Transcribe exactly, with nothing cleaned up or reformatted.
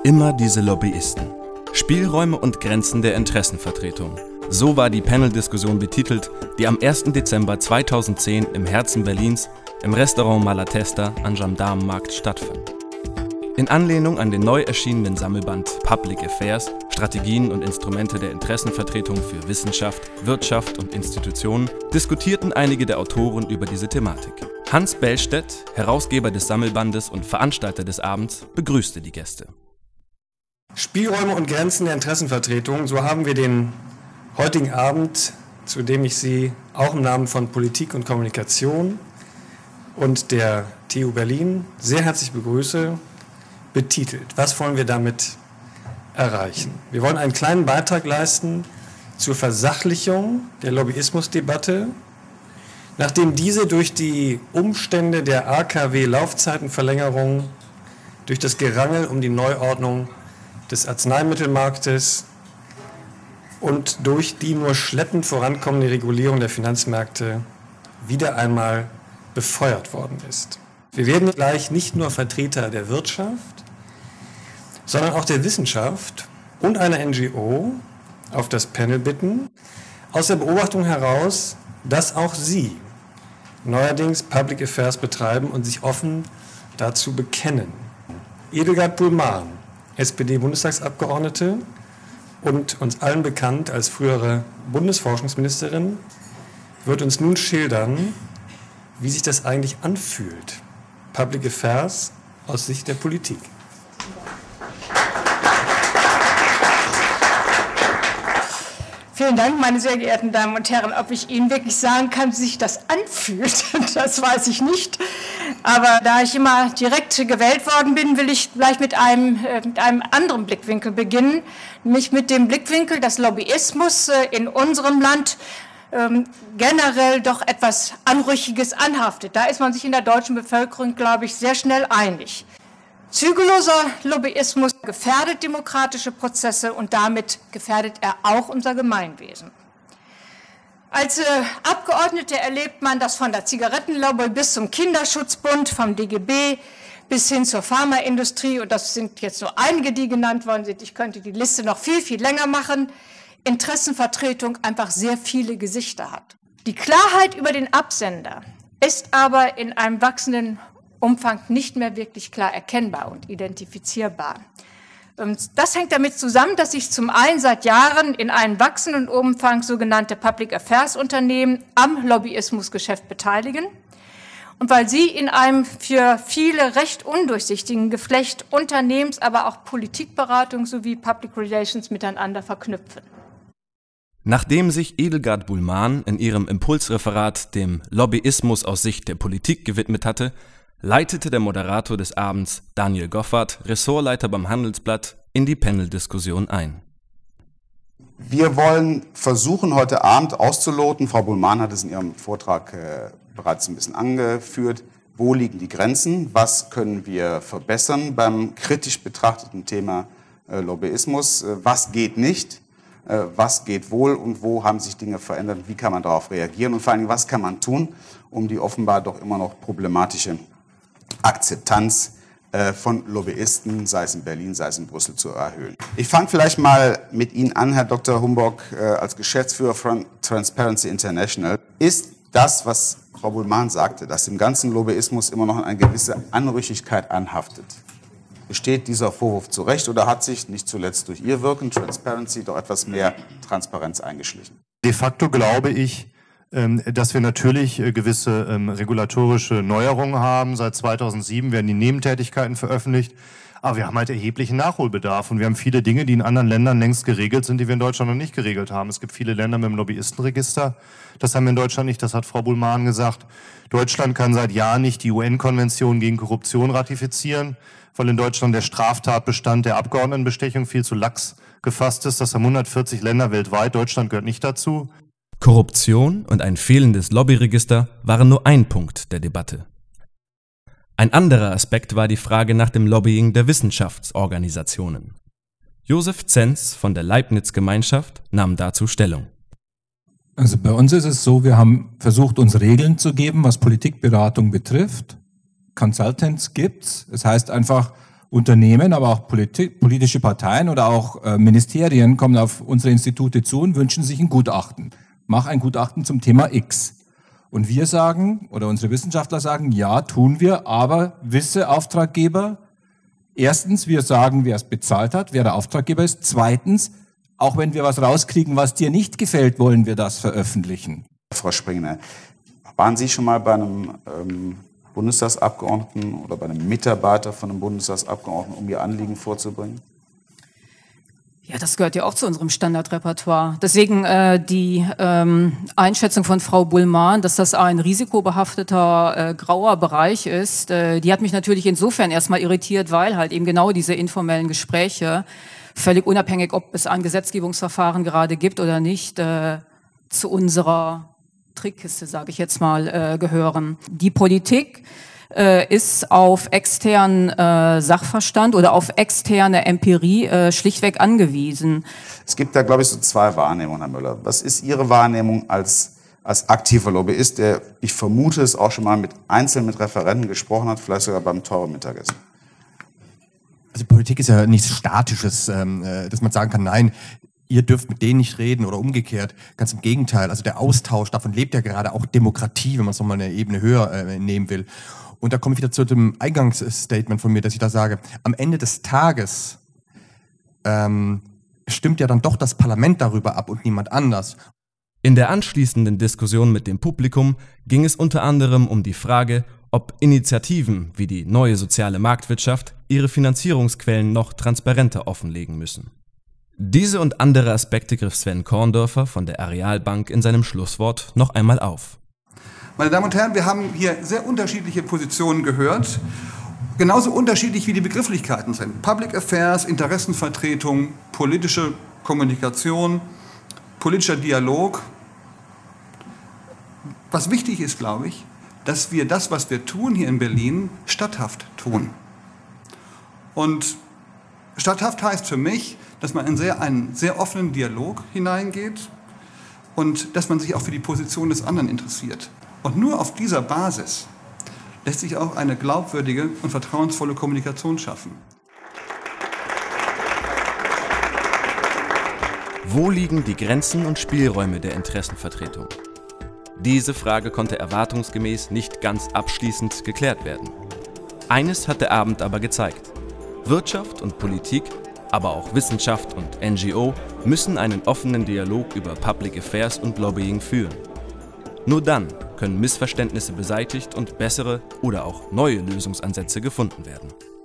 Immer diese Lobbyisten. Spielräume und Grenzen der Interessenvertretung. So war die Panel-Diskussion betitelt, die am ersten Dezember zweitausendzehn im Herzen Berlins im Restaurant Malatesta am Gendarmenmarkt stattfand. In Anlehnung an den neu erschienenen Sammelband Public Affairs, Strategien und Instrumente der Interessenvertretung für Wissenschaft, Wirtschaft und Institutionen, diskutierten einige der Autoren über diese Thematik. Hans Bellstedt, Herausgeber des Sammelbandes und Veranstalter des Abends, begrüßte die Gäste. Spielräume und Grenzen der Interessenvertretung, so haben wir den heutigen Abend, zu dem ich Sie auch im Namen von Politik und Kommunikation und der T U Berlin sehr herzlich begrüße, betitelt. Was wollen wir damit erreichen? Wir wollen einen kleinen Beitrag leisten zur Versachlichung der Lobbyismusdebatte, nachdem diese durch die Umstände der A K W-Laufzeitenverlängerung, durch das Gerangel um die Neuordnung des Arzneimittelmarktes und durch die nur schleppend vorankommende Regulierung der Finanzmärkte wieder einmal befeuert worden ist. Wir werden gleich nicht nur Vertreter der Wirtschaft, sondern auch der Wissenschaft und einer N G O auf das Panel bitten, aus der Beobachtung heraus, dass auch sie neuerdings Public Affairs betreiben und sich offen dazu bekennen. Edelgard Buhlmann, S P D-Bundestagsabgeordnete und uns allen bekannt als frühere Bundesforschungsministerin, wird uns nun schildern, wie sich das eigentlich anfühlt. Public Affairs aus Sicht der Politik. Vielen Dank, meine sehr geehrten Damen und Herren. Ob ich Ihnen wirklich sagen kann, wie sich das anfühlt, das weiß ich nicht. Aber da ich immer direkt gewählt worden bin, will ich gleich mit einem, äh, mit einem anderen Blickwinkel beginnen, nämlich mit dem Blickwinkel, dass Lobbyismus äh, in unserem Land ähm, generell doch etwas Anrüchiges anhaftet. Da ist man sich in der deutschen Bevölkerung, glaube ich, sehr schnell einig. Zügelloser Lobbyismus gefährdet demokratische Prozesse und damit gefährdet er auch unser Gemeinwesen. Als äh, Abgeordnete erlebt man, dass von der Zigarettenlobby bis zum Kinderschutzbund, vom D G B bis hin zur Pharmaindustrie, und das sind jetzt nur einige, die genannt worden sind, ich könnte die Liste noch viel, viel länger machen, Interessenvertretung einfach sehr viele Gesichter hat. Die Klarheit über den Absender ist aber in einem wachsenden Umfang nicht mehr wirklich klar erkennbar und identifizierbar. Und das hängt damit zusammen, dass sich zum einen seit Jahren in einem wachsenden Umfang sogenannte Public Affairs Unternehmen am Lobbyismusgeschäft beteiligen und weil sie in einem für viele recht undurchsichtigen Geflecht Unternehmens-, aber auch Politikberatung sowie Public Relations miteinander verknüpfen. Nachdem sich Edelgard Buhlmann in ihrem Impulsreferat dem Lobbyismus aus Sicht der Politik gewidmet hatte, leitete der Moderator des Abends, Daniel Goffert, Ressortleiter beim Handelsblatt, in die Panel-Diskussion ein. Wir wollen versuchen, heute Abend auszuloten, Frau Buhlmann hat es in ihrem Vortrag äh, bereits ein bisschen angeführt, wo liegen die Grenzen, was können wir verbessern beim kritisch betrachteten Thema äh, Lobbyismus, äh, was geht nicht, äh, was geht wohl und wo haben sich Dinge verändert, wie kann man darauf reagieren und vor allem, was kann man tun, um die offenbar doch immer noch problematische Akzeptanz äh, von Lobbyisten, sei es in Berlin, sei es in Brüssel, zu erhöhen. Ich fange vielleicht mal mit Ihnen an, Herr Doktor Humbock, äh, als Geschäftsführer von Transparency International. Ist das, was Frau Buhlmann sagte, dass im ganzen Lobbyismus immer noch eine gewisse Anrüchigkeit anhaftet? Besteht dieser Vorwurf zu Recht oder hat sich nicht zuletzt durch Ihr Wirken, Transparency, doch etwas mehr Transparenz eingeschlichen? De facto glaube ich, dass wir natürlich gewisse ähm, regulatorische Neuerungen haben. Seit zweitausendsieben werden die Nebentätigkeiten veröffentlicht, aber wir haben halt erheblichen Nachholbedarf und wir haben viele Dinge, die in anderen Ländern längst geregelt sind, die wir in Deutschland noch nicht geregelt haben. Es gibt viele Länder mit dem Lobbyistenregister, das haben wir in Deutschland nicht, das hat Frau Buhlmann gesagt. Deutschland kann seit Jahren nicht die U N-Konvention gegen Korruption ratifizieren, weil in Deutschland der Straftatbestand der Abgeordnetenbestechung viel zu lax gefasst ist. Das haben hundertvierzig Länder weltweit, Deutschland gehört nicht dazu. Korruption und ein fehlendes Lobbyregister waren nur ein Punkt der Debatte. Ein anderer Aspekt war die Frage nach dem Lobbying der Wissenschaftsorganisationen. Josef Zenz von der Leibniz-Gemeinschaft nahm dazu Stellung. Also bei uns ist es so, wir haben versucht, uns Regeln zu geben, was Politikberatung betrifft. Consultants gibt's. Das heißt einfach, Unternehmen, aber auch politi politische Parteien oder auch äh, Ministerien kommen auf unsere Institute zu und wünschen sich ein Gutachten. Mach ein Gutachten zum Thema X. Und wir sagen, oder unsere Wissenschaftler sagen, ja, tun wir, aber wisse Auftraggeber, erstens, wir sagen, wer es bezahlt hat, wer der Auftraggeber ist. Zweitens, auch wenn wir was rauskriegen, was dir nicht gefällt, wollen wir das veröffentlichen. Frau Springer, waren Sie schon mal bei einem ähm, Bundestagsabgeordneten oder bei einem Mitarbeiter von einem Bundestagsabgeordneten, um Ihr Anliegen vorzubringen? Ja, das gehört ja auch zu unserem Standardrepertoire. Deswegen äh, die ähm, Einschätzung von Frau Bullmann, dass das ein risikobehafteter, äh, grauer Bereich ist, äh, die hat mich natürlich insofern erstmal irritiert, weil halt eben genau diese informellen Gespräche, völlig unabhängig, ob es ein Gesetzgebungsverfahren gerade gibt oder nicht, äh, zu unserer Trickkiste, sage ich jetzt mal, äh, gehören. Die Politik äh, ist auf externen äh, Sachverstand oder auf externe Empirie äh, schlichtweg angewiesen. Es gibt da, glaube ich, so zwei Wahrnehmungen, Herr Müller. Was ist Ihre Wahrnehmung als, als aktiver Lobbyist, der, ich vermute, es auch schon mal mit einzeln mit Referenten gesprochen hat, vielleicht sogar beim teuren Mittagessen? Also Politik ist ja nichts Statisches, ähm, dass man sagen kann, nein, ihr dürft mit denen nicht reden oder umgekehrt. Ganz im Gegenteil, also der Austausch, davon lebt ja gerade auch Demokratie, wenn man es nochmal eine Ebene höher äh, nehmen will. Und da komme ich wieder zu dem Eingangsstatement von mir, dass ich da sage, am Ende des Tages ähm, stimmt ja dann doch das Parlament darüber ab und niemand anders. In der anschließenden Diskussion mit dem Publikum ging es unter anderem um die Frage, ob Initiativen wie die neue soziale Marktwirtschaft ihre Finanzierungsquellen noch transparenter offenlegen müssen. Diese und andere Aspekte griff Sven Korndorfer von der Arealbank in seinem Schlusswort noch einmal auf. Meine Damen und Herren, wir haben hier sehr unterschiedliche Positionen gehört, genauso unterschiedlich wie die Begrifflichkeiten sind. Public Affairs, Interessenvertretung, politische Kommunikation, politischer Dialog. Was wichtig ist, glaube ich, dass wir das, was wir tun hier in Berlin, statthaft tun. Und statthaft heißt für mich, dass man in sehr, einen sehr offenen Dialog hineingeht und dass man sich auch für die Position des anderen interessiert. Und nur auf dieser Basis lässt sich auch eine glaubwürdige und vertrauensvolle Kommunikation schaffen. Wo liegen die Grenzen und Spielräume der Interessenvertretung? Diese Frage konnte erwartungsgemäß nicht ganz abschließend geklärt werden. Eines hat der Abend aber gezeigt: Wirtschaft und Politik, aber auch Wissenschaft und N G O müssen einen offenen Dialog über Public Affairs und Lobbying führen. Nur dann können Missverständnisse beseitigt und bessere oder auch neue Lösungsansätze gefunden werden.